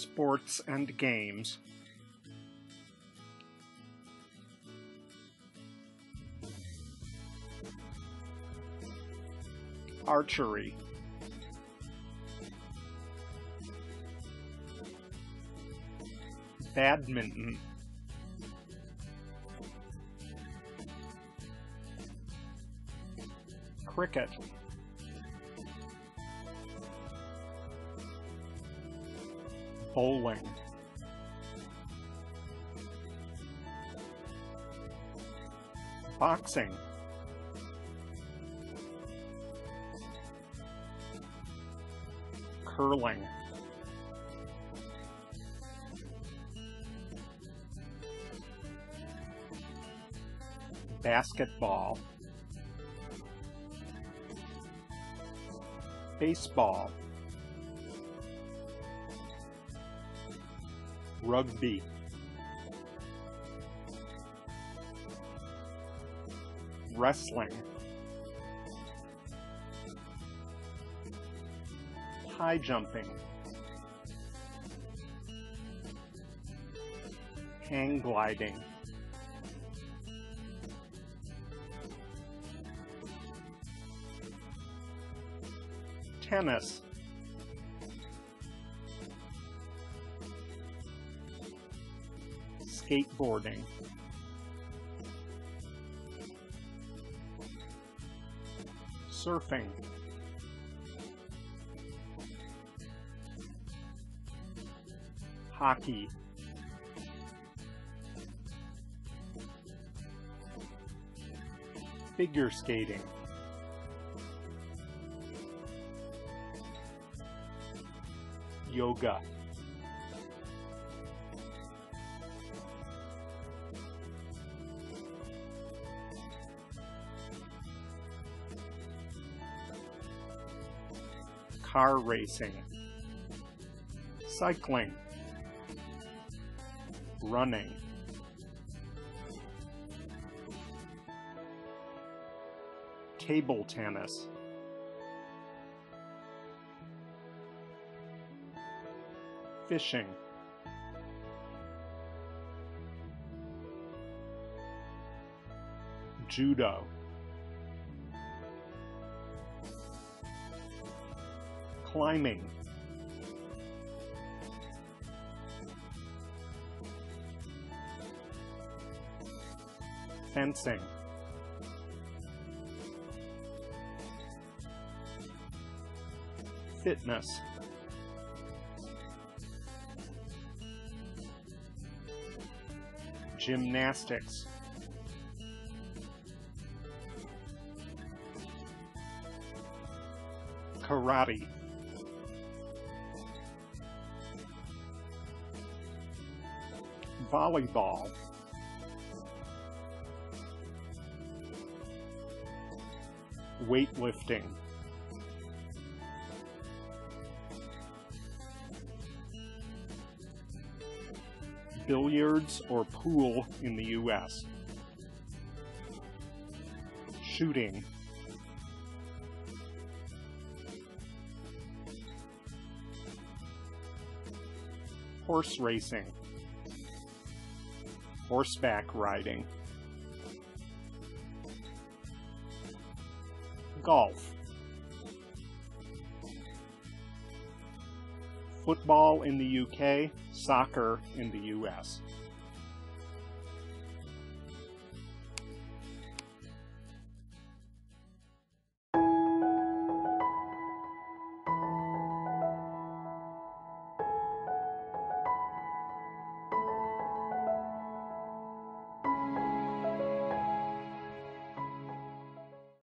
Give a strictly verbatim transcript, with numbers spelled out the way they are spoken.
Sports and games. Archery. Badminton. Cricket. Bowling. Boxing. Curling. Basketball. Baseball. Rugby. Wrestling. High jumping. Hang gliding. Tennis. Skateboarding. Surfing. Hockey. Figure skating. Yoga. Car racing. Cycling. Running. Table tennis. Fishing. Judo. Climbing. Fencing. Fitness. Gymnastics. Karate. Volleyball. Weightlifting. Billiards or pool in the U S Shooting. Horse racing. Horseback riding. Golf. Football in the U K, soccer in the U S